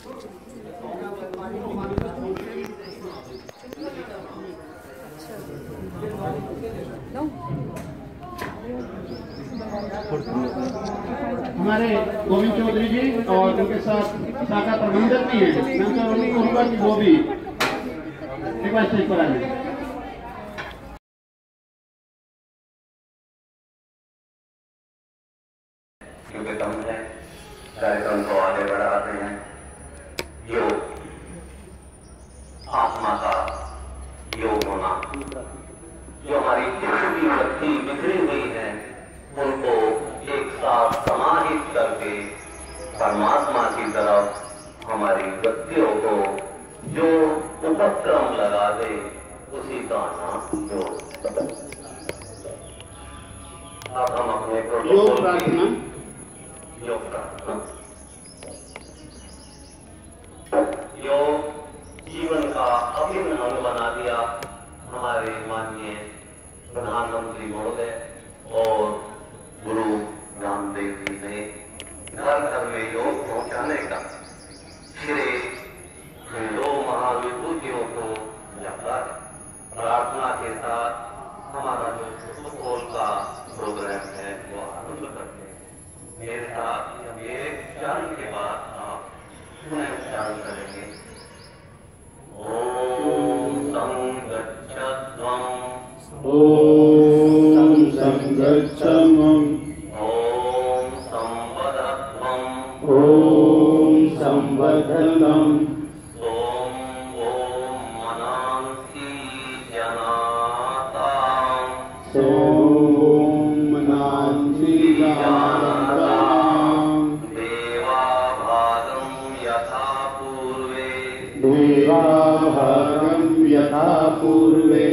हमारे गोविंद चौधरी जी और उनके साथ शाखा प्रबंधक भी हैं, मैं उनको कहूँगा कि वो भी रिक्वेस्ट पर आए। क्योंकि कम है, कार्यक्रम को आगे बढ़ाते हैं। योग आत्मा का योग होना, जो हमारी जितनी शक्ति बिखरी हुई है उनको एक साथ समाहित करके परमात्मा की तरफ हमारी वृत्तियों को जो उपक्रम लगा दे उसी का नाम योग। अब हम अपने योग प्रार्थना योग जीवन का अभिन्न अंग बना दिया हमारे माननीय प्रधानमंत्री महोदय और गुरु रामदेव जी ने। घर घर में योग पहुंचाने का श्रेय दो महाविभूतियों को जाता है। प्रार्थना के साथ हमारा जो प्रोटोकॉल का प्रोग्राम है वो आरंभ करते हैं। मेरे साथ मेरे उच्चारण के बाद आप पुनः उच्चारण करेंगे। ओम संगच्छध्वम्, ओम संगच्छध्वम्, ओम संवदध्वम्, ओम संवदध्वम्, ओम मनांसि जनाताम्, ओम मनांसि जनाताम्, देवाभागं यथा पूर्वे, देवाभागं यथा पूर्वे,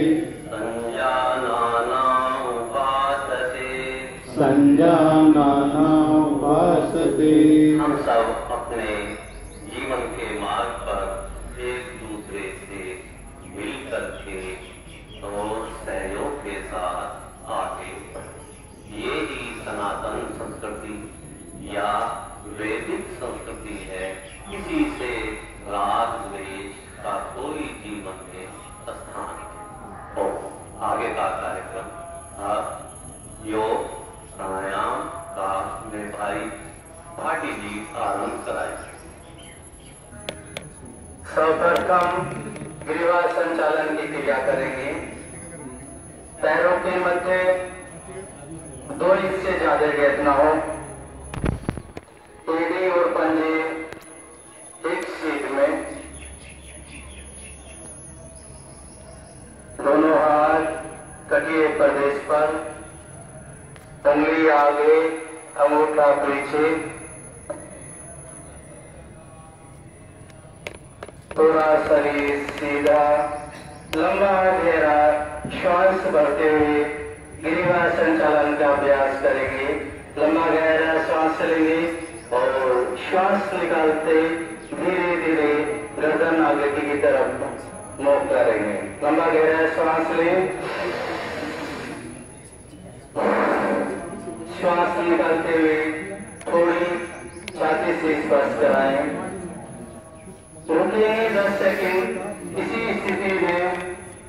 संजानाना उपासते। हम सब अपने जीवन के मार्ग पर एक दूसरे से मिलकर के और सहयोग के साथ आगे बढ़े। ये ही सनातन संस्कृति या वैदिक संस्कृति है। किसी से राग द्वेष का कोई जीवन में स्थान हो। आगे का कार्यक्रम योग प्राणायाम का मेरे भाई भाटी जी आरंभ कराएंगे। सर्वप्रथम गिरिवार संचालन की क्रिया करेंगे। पैरों के मध्य 2 इंच से ज्यादा गैप न हो। एड़ी और पंजे एक सीट में, दोनों हाथ कटिए प्रदेश पर, उंगली आगे, अंगूठा पीछे, पूरा शरीर सीधा, लंबा गहरा श्वास भरते हुए गिरिवार संचालन का अभ्यास करेंगे। लंबा गहरा श्वास लेंगे और श्वास निकालते धीरे धीरे गर्दन आगे की तरफ मुख करेंगे। लंबा गहरा श्वास लें, श्वास निकालते हुए थोड़ी छाती से स्पर्श कराएं। रुकेंगे 10 सेकंड इसी स्थिति में।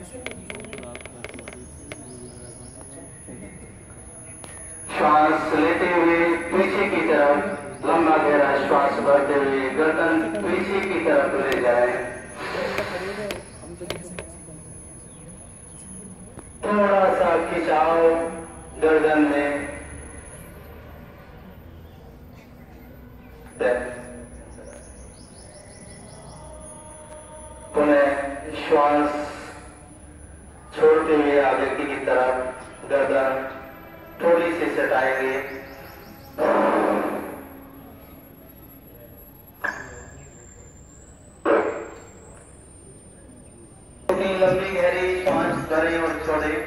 श्वास लेते हुए पीछे की तरफ लंबा गहरा श्वास भरते हुए गर्दन पीछे की तरफ ले जाएं। थोड़ा सा खिंचाव गर्दन में। पुनः श्वास छोड़ते हुए आगे की तरफ गर्दन थोड़ी सी सटाएंगे। लंबी गहरी सांस भरें और छोड़ें।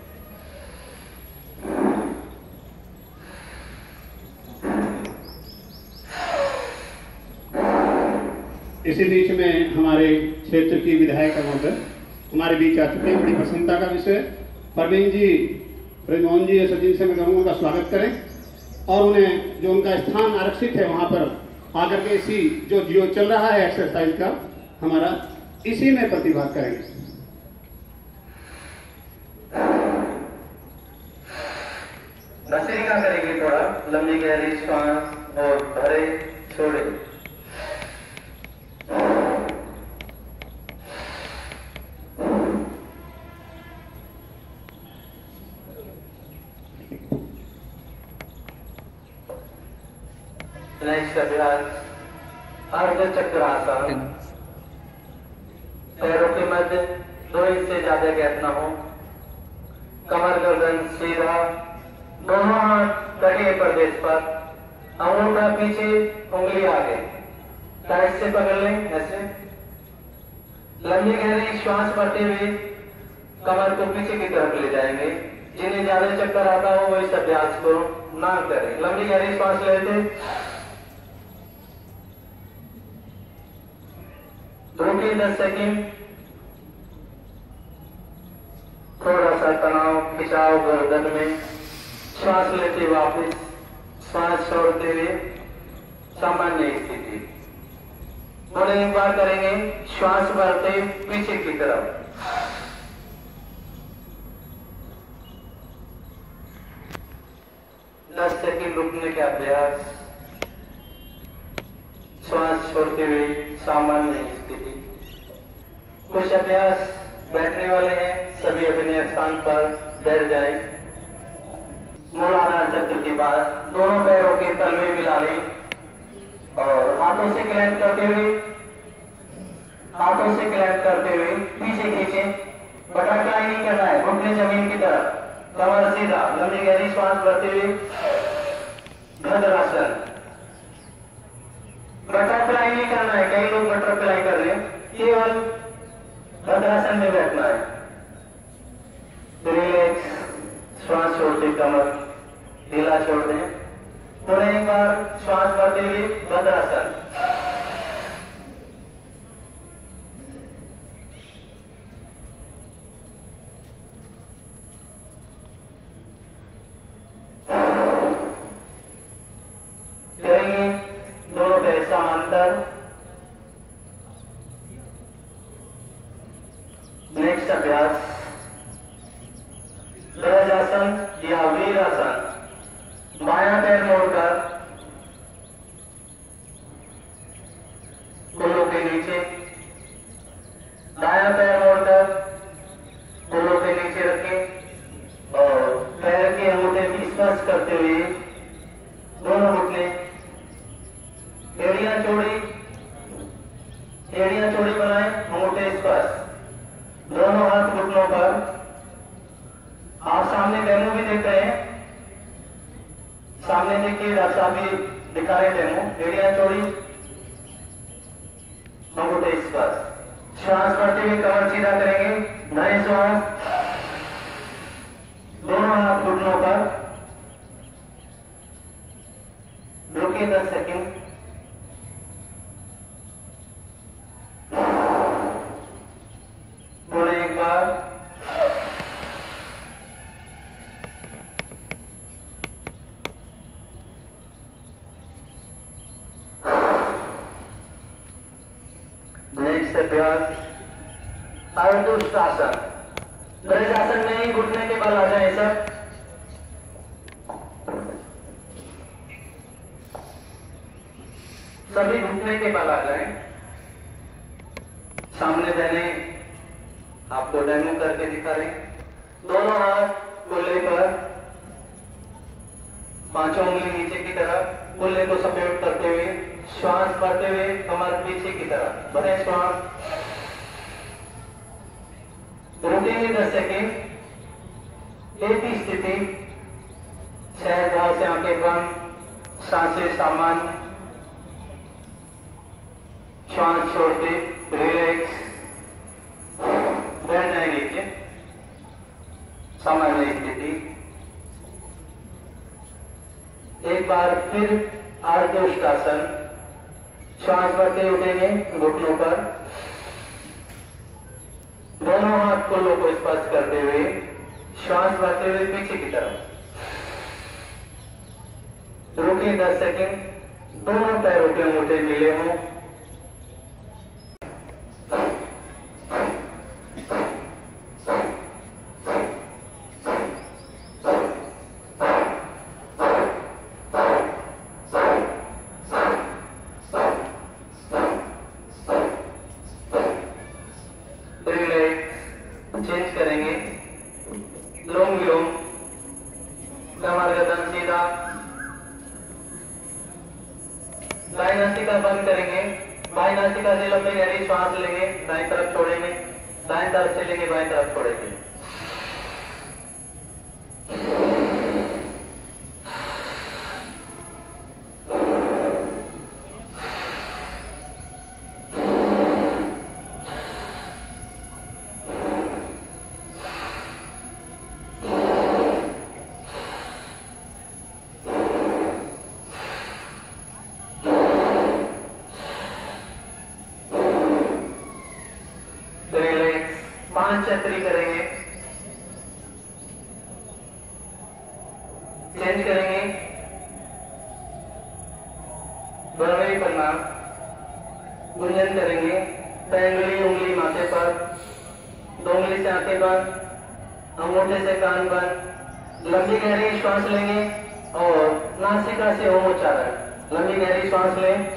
इसी बीच में हमारे क्षेत्र की विधायक महोदय हमारे बीच आ चुके हैं। बड़ी प्रसन्नता का विषय प्रवीण जी, ब्रजमोहन जी, सचिन से मैं कहूँगा उनका स्वागत करें और उन्हें जो उनका स्थान आरक्षित है वहाँ पर आकर के इसी जो चल रहा है एक्सरसाइज का हमारा, इसी में प्रतिभाग करेंगे। भस्त्रिका करेंगे, थोड़ा लंबी गहरी श्वास और भरे छोड़े। नेक्स्ट अभ्यास अर्ध चक्रासन। पैरों के मध्य 2 इंच से ज्यादा गैप ना हो, कमर गर्दन सीधा, दोनों हाथ कटे प्रदेश पर, अंगूठा पीछे उंगली आगे, टाइट से पकड़ लें ऐसे। लंबी गहरी श्वास भरते हुए कमर को पीछे की तरफ ले जाएंगे। जिन्हें ज्यादा चक्कर आता हो वो इस अभ्यास को ना करें। लंबी गहरी श्वास लेते, रुकिए 10 सेकेंड। थोड़ा सा तनाव खिंचाव गर्दन में, श्वास लेते वापस, श्वास छोड़ते हुए सामान्य स्थिति। और एक बार करेंगे, श्वास भरते पीछे की तरफ, दस सेकेंड रुकने का अभ्यास, श्वास छोड़ते हुए सामान्य स्थिति। कुछ अभ्यास बैठने वाले हैं, सभी अपने स्थान पर बैठ जाएं। मूलाधार चक्र के बाद दोनों पैरों के तल में मिला लें और हाथों से क्लैंप करते हुए पीछे खींचें। बटरफ्लाई नहीं करना है, घुटने जमीन की तरफ, कमर सीधा, लंबी गहरी श्वास भरते हुए भद्रासन। बटरफ्लाई नहीं करना है, कई लोग बटरफ्लाई कर रहे हैं, केवल भद्रासन में बैठना है। रिलैक्स, श्वास छोड़ते कमर ढीला छोड़ दें। थोड़ा एक बार श्वास भरते हुए भद्रासन। करेंगे दोनों पैर समांतर। नेक्स्ट अभ्यास ब्रजासन या वीरासन। बायां पैर मोड़कर कुल्लों के नीचे, दायां पैर मोड़कर कुल्लों के नीचे रखें और पैर के अंगूठे की स्पर्श करते हुए दोनों घुटने, एड़ियां चौड़ी बनाएं, अंगूठे स्पर्श, दोनों हाथ घुटनों पर। आप सामने डेमो भी देख रहे हैं, सामने देखिए, डॉक्टर साहब भी दिखा रहे डेमो। एड़ियां चौड़ी, अंगूठे स्पर्श। श्वास भरते हुए कमर सीधा करेंगे, नए श्वास, दोनों हाथ घुटनों पर। रुकिए 10 सेकेंड। बोले एक बार, नेक्स्ट अभ्यास अर्धोष्टासन। ब्रजासन में ही घुटने के बल आ जाए सब। सभी घुटने के बल आ जाए। सामने पहले आपको डेमो करके दिखा रहे। दोनों हाथ कुल्ले पर, पांचों उंगली नीचे की तरफ, कुल्ले को सपोर्ट करते हुए श्वास भरते हुए कमर पीछे की तरफ, भरे श्वास। रुकेंगे 10 सेकेंड। एक ही स्थिति, सहज भाव से आंखें बंद, सांसें सामान्य, श्वास छोड़ते रिलैक्स, बैठ जाए नीचे, सामान्य स्थिति। एक बार फिर अर्धोष्टासन। श्वास भरते उठेंगे घुटनों पर, दोनों हाथ कुल्लों को स्पर्श करते हुए श्वास भरते हुए पीछे की तरफ। रुकिए 10 सेकेंड। दोनों पैरों के अंगूठे मिले हों। चेंज करेंगे, लोम विलोम, कमर गर्दन सीधा, दाएं नासिका बंद करेंगे, बाएं नासिका से लंबी गहरी श्वास लेंगे, दाएं तरफ छोड़ेंगे, दाएं तरफ से लेंगे, बाएं तरफ छोड़ेंगे। पांच चक्री करेंगे, चेंज करेंगे, बरमई प्रणाम, गुंजन करेंगे, पैंगली उंगली माथे पर, दो उंगली से आंखें बंद, अंगूठे से कान बंद, लंबी गहरी श्वास लेंगे और नासिका से ओम उच्चारण, लंबी गहरी श्वास लें,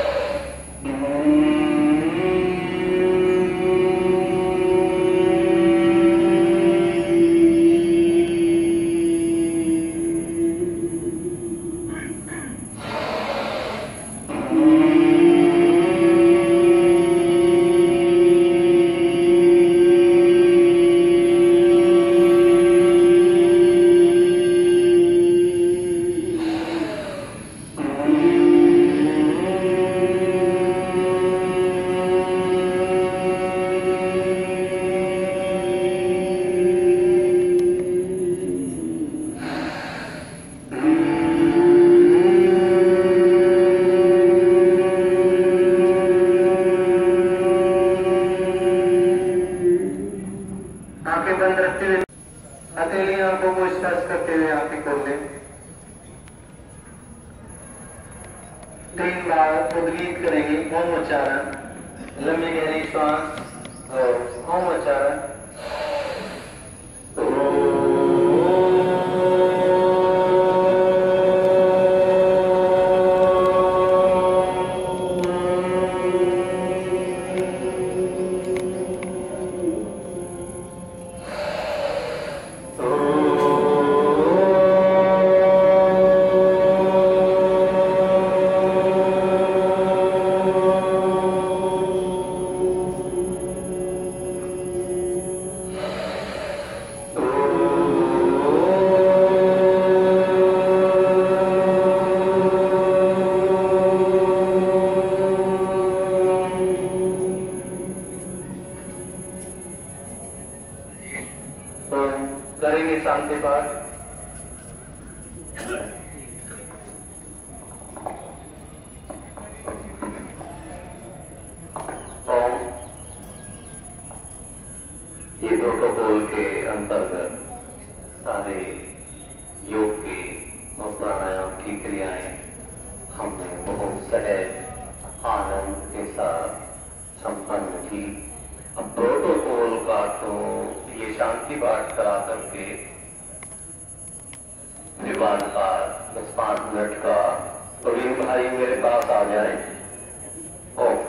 आंखें बंद रखते हुए हथेली आंखों को स्पर्श करते हुए आंखें खोल लें। 3 बार उद्गीत करेंगे, ओम उच्चारण, लंबी गहरी श्वास और ओम उच्चारण। करेंगे शांति पाठ। ओम। ये प्रोटोकॉल के अंतर्गत सारे योग की और प्राणायाम की क्रियाएं हमने बहुत सहज आनंद के साथ संपन्न की। अब प्रोटोकॉल का तो ये शांति पाठ करा करके विवाद का 10-5 मिनट का प्रवीण भाई मेरे पास आ जाए। ओम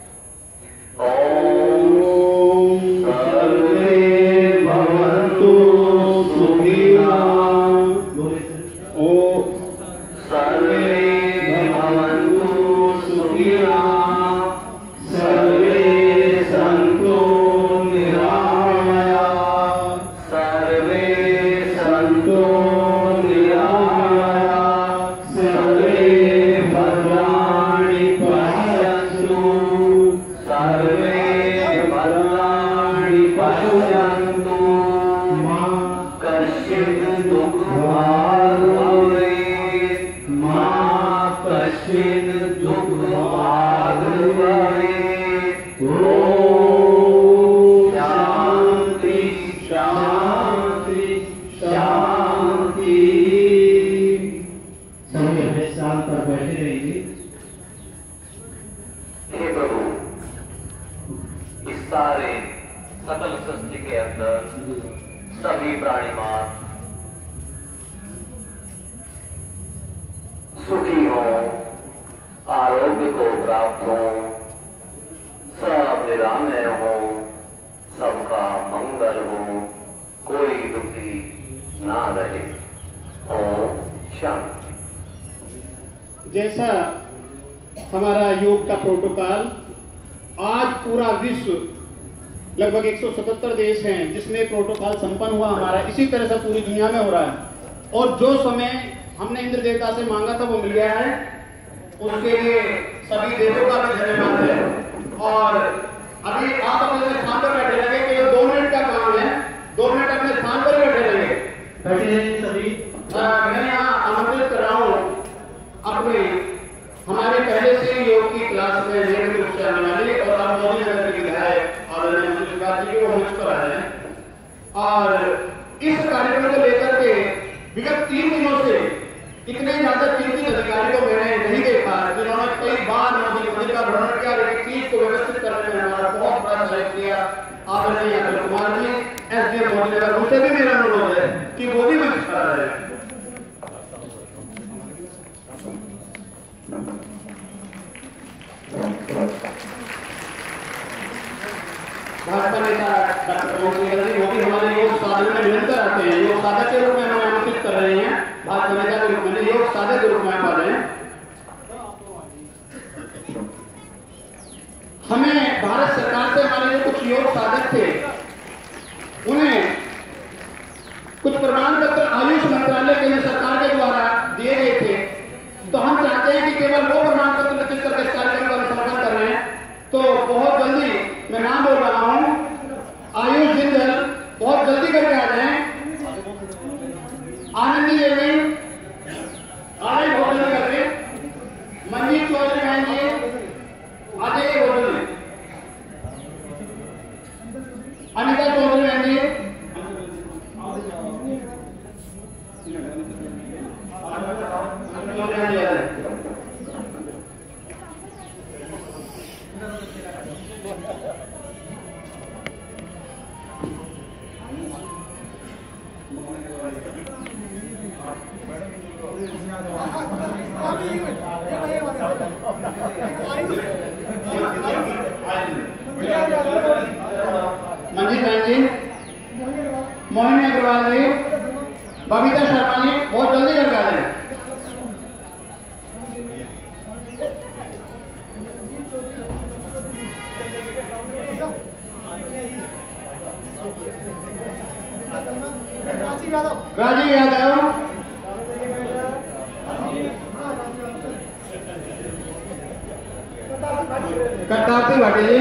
सर्वे भवन्तु सुखिनः। ओम सर्वे भवन्तु सुखिनः। सर्वे सन्तु निरामयाः। सर्वे सन्तु निरामयाः। सर्वे भद्राणि पश्यन्तु। सर्वे भद्राणि पश्यन्तु। मा कश्चित् दुःखभाग् भवेत्। मा कश्चित् दुःखभाग् भवेत्। ओम शांति शांति शांति। सभी हमें शांत पर बैठे रहेंगे। हे प्रभु, इस सारे सकल सृष्टि के अंदर सभी प्राणीमान सुखी हो, आरोग्य को प्राप्त हो, सब निरामय हो, सबका मंगल हो, कोई दुखी ना रहे। ओम शांति। जैसा हमारा योग का प्रोटोकॉल, आज पूरा विश्व लगभग 177 देश हैं जिसमें प्रोटोकॉल संपन्न हुआ हमारा, इसी तरह से पूरी दुनिया में हो रहा है। और जो समय हमने इंद्र देवता से मांगा था वो मिल गया है, उसके लिए सभी देवों का भी धन्यवाद है। और अभी आप अपने स्थान पर बैठे रहेंगे, केवल 2 मिनट का काम है, 2 मिनट अपने स्थान पर बैठे रहेंगे। बैठे रहेंगे सभी। मैं यहाँ आमंत्रित कर रहा हूँ अपने हमारे पहले से योग की क्लास में नियमित रूप से आने वाले और आप मोदी नगर के विधायक और वो मंच पर आए हैं। और इस कार्यक्रम को लेकर के विगत 3 दिनों से इतने ज्यादा चिंतित अधिकारी को मैंने नहीं देखा, जिन्होंने कई बार मोदी मंदिर का भ्रमण किया, एक चीज को व्यवस्थित करने में हमारा बहुत बड़ा सहयोग किया। आदरणीय अनिल कुमार जी, एसडीएम मोदी नगर, उनसे भी मेरा अनुरोध है कि वो भी मंच पर आ रहे हैं। भाजपा नेता डॉक्टर प्रमोद सिंह जी, वो भी हमारे योग साधन में निरंतर आते हैं, योग साधक के रूप में हमें आमंत्रित कर रहे हैं। भाजपा नेता के रूप में, योग साधक के रूप में पा रहे हैं। हमें भारत सरकार से हमारे जो कुछ योग साधक थे उन्हें कुछ प्रमाण पत्र आयुष मंत्रालय केंद्र सरकार के द्वारा दिए गए थे, तो हम चाहते हैं कि केवल वो प्रमाण पत्र लिखित करके इस कार्यक्रम का अनुसंधान कर रहे हैं। तो बहुत जल्दी मैं नाम बोल रहा हूं, आयुष जिंदल बहुत जल्दी करके आ जाए, आनंदी देवी आए बहुत जल्दी करके, मनजीत चौधरी बहन जी अजय बोल, अनिता चौधरी बहन जी, मंजीत बहन जी, मोहिनी अग्रवाल जी, बबीता शर्मा जी, बहुत जल्दी करके आ जाए। राजीव यादव, करतारती भाटी जी,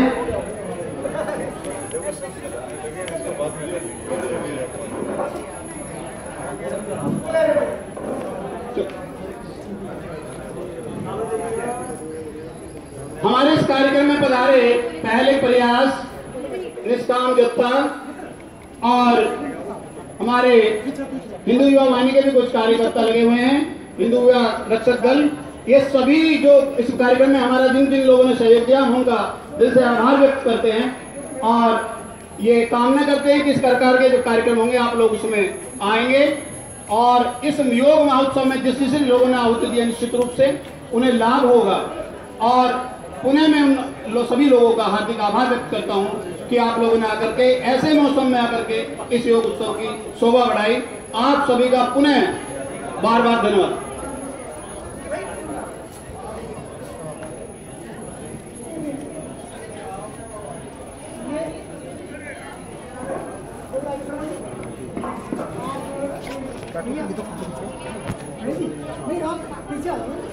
हमारे इस कार्यक्रम में पधारे पहले प्रयास, निष्काम जत्था और हमारे हिंदू युवा वाहिनी के भी कुछ कार्यकर्ता लगे हुए हैं, हिंदू युवा रक्षक दल, ये सभी जो इस कार्यक्रम में हमारा जिन जिन लोगों ने सहयोग दिया हम उनका दिल से आभार व्यक्त करते हैं और ये कामना करते हैं कि इस प्रकार के जो कार्यक्रम होंगे आप लोग उसमें आएंगे और इस योग महोत्सव में जिस जिस लोगों ने आहुति दी निश्चित रूप से उन्हें लाभ होगा। और पुणे में उन सभी लोगों का हार्दिक आभार व्यक्त करता हूं कि आप लोगों ने आकर के ऐसे मौसम में आकर के इस योग उत्सव की शोभा बढ़ाई। आप सभी का पुनः बार बार धन्यवाद। नहीं आप पीछे आ जाओ।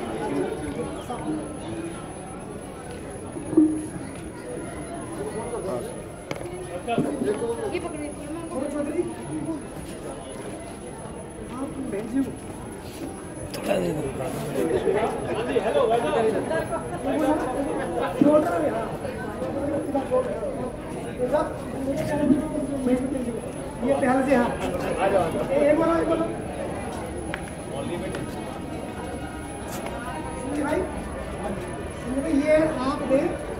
ये पकड़िए चौधरी, आप भेजिए थोड़ा दे दो। हेलो ये पहले से हाँ आ जाओ एक बोलो भाई ये आप देख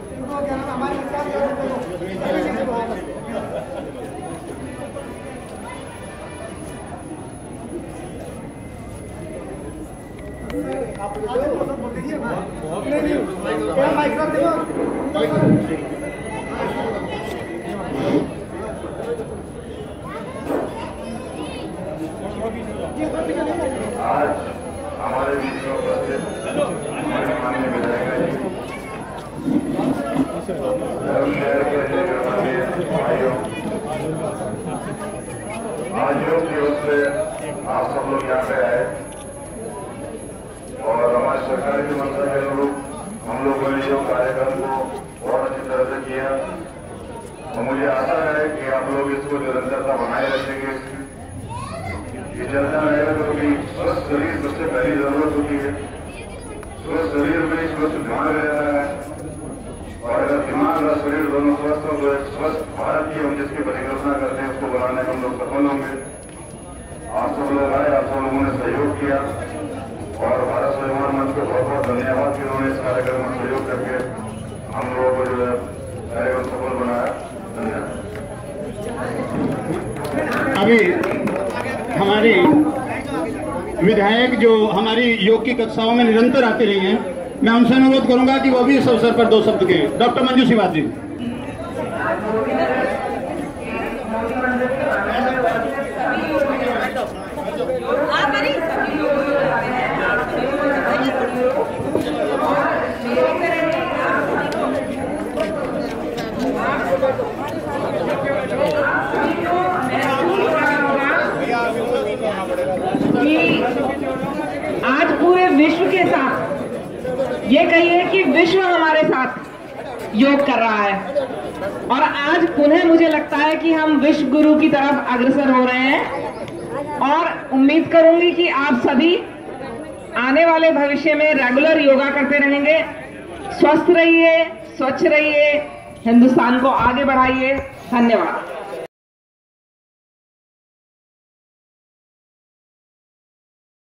आज हमारे बीच में उपस्थित हमारे माननीय विधायक शहर के भाइयों, आज योग दिवस पे आप सब लोग यहाँ पे आए और हमारी सरकार की मंशा के अनुरूप हम लोगों ने योग कार्यक्रम को बहुत अच्छी तरह से किया और मुझे आशा है कि आप लोग इसको निरंतरता बनाए रखेंगे। ये चलता रहेगा क्योंकि स्वस्थ शरीर सबसे पहली जरूरत होती है। स्वस्थ शरीर में स्वस्थ दिमाग रहता है और अगर दिमाग और शरीर दोनों स्वस्थ हो तो एक स्वस्थ भारत की हम जिसकी परिकल्पना करते हैं उसको बनाने में हम लोग सफल होंगे। आप सब लोग आए, आप सब लोगों ने सहयोग किया और भारत स्वाभिमान मंच को बहुत बहुत धन्यवाद कि उन्होंने इस कार्यक्रम में सहयोग करके हम लोगों को जो है कार्यक्रम सफल बनाया। धन्यवाद। अभी हमारे विधायक जो हमारी योग की कक्षाओं में निरंतर आते रही हैं, मैं उनसे अनुरोध करूंगा कि वो भी इस अवसर पर 2 शब्द कहें। डॉक्टर मंजू सिवाज जी। आज पूरे विश्व के साथ ये कहिए कि विश्व हमारे साथ योग कर रहा है और आज पुनः मुझे लगता है कि हम विश्व गुरु की तरफ अग्रसर हो रहे हैं और उम्मीद करूंगी कि आप सभी आने वाले भविष्य में रेगुलर योगा करते रहेंगे। स्वस्थ रहिए, स्वच्छ रहिए, हिंदुस्तान को आगे बढ़ाइए। धन्यवाद।